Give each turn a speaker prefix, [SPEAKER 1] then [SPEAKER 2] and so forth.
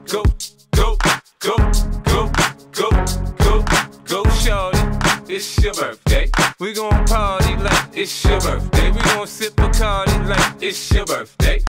[SPEAKER 1] Go, go, go, go, go, go, go, shorty. It's your birthday. We gon' party like it's your birthday. We gon' sip Bacardi like it's your birthday.